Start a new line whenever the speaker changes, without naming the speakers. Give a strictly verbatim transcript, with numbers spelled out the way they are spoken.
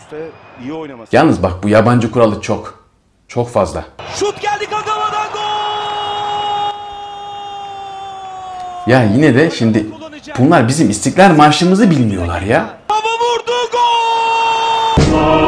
üste iyi oynaması.
Yalnız bak bu yabancı kuralı çok. Çok fazla.
Şut geldi Kagawa'dan, gol!
Ya yine de şimdi bunlar bizim İstiklal Marşımızı bilmiyorlar ya.
Hava vurdu, gol!